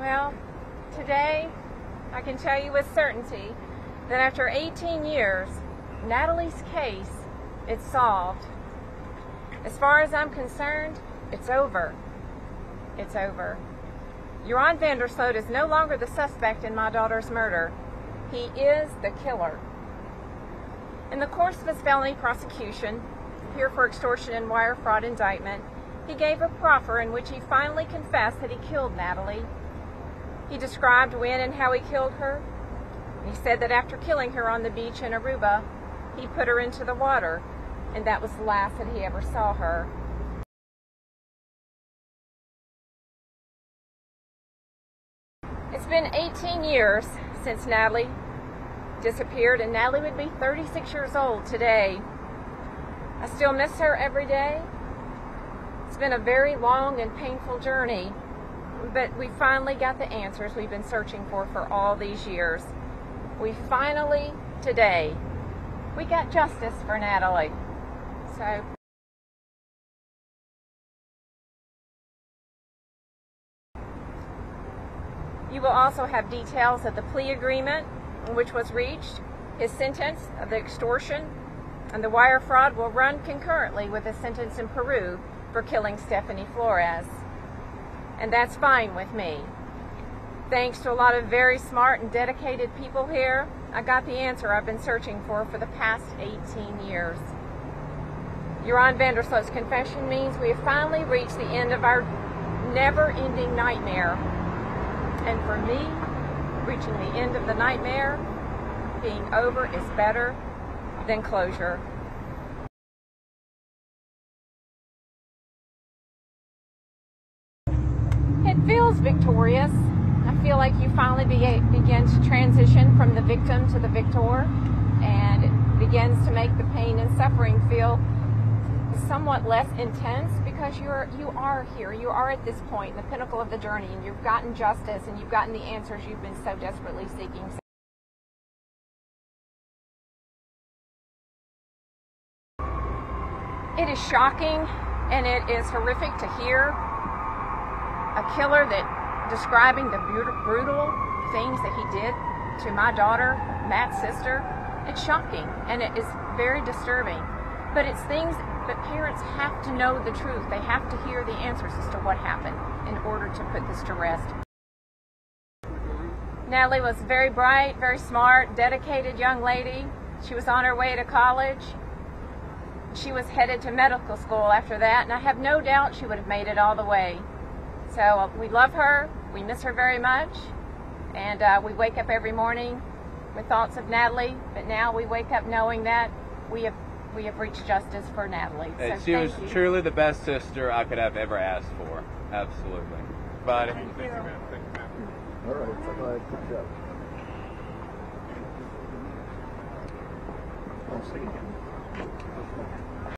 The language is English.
Well, today I can tell you with certainty that after 18 years, Natalee's case is solved. As far as I'm concerned, it's over. It's over. Joran Sloot is no longer the suspect in my daughter's murder. He is the killer. In the course of his felony prosecution, here for extortion and wire fraud indictment, he gave a proffer in which he finally confessed that he killed Natalee. He described when and how he killed her. He said that after killing her on the beach in Aruba, he put her into the water, and that was the last that he ever saw her. It's been 18 years since Natalee disappeared, and Natalee would be 36 years old today. I still miss her every day. It's been a very long and painful journey, but we finally got the answers we've been searching for all these years. We finally, today, we got justice for Natalee. So, you will also have details of the plea agreement which was reached. His sentence of the extortion and the wire fraud will run concurrently with a sentence in Peru for killing Stephanie Flores. And that's fine with me. Thanks to a lot of very smart and dedicated people here, I got the answer I've been searching for the past 18 years. Joran Sloot's confession means we have finally reached the end of our never-ending nightmare. And for me, reaching the end of the nightmare, being over, is better than closure. It feels victorious. I feel like you finally begin to transition from the victim to the victor, and it begins to make the pain and suffering feel somewhat less intense because you are here. You are at this point, the pinnacle of the journey, and you've gotten justice and you've gotten the answers you've been so desperately seeking. It is shocking and it is horrific to hear a killer that describing the brutal things that he did to my daughter, Matt's sister. It's shocking and it is very disturbing. But it's things that parents have to know the truth. They have to hear the answers as to what happened in order to put this to rest. Natalee was very bright, very smart, dedicated young lady. She was on her way to college. She was headed to medical school after that, and I have no doubt she would have made it all the way. So we love her, we miss her very much, and we wake up every morning with thoughts of Natalee, but now we wake up knowing that we have reached justice for Natalee. So she was truly the best sister I could have ever asked for. Absolutely. Buddy. Thank you. All right, good job. I'll see you again.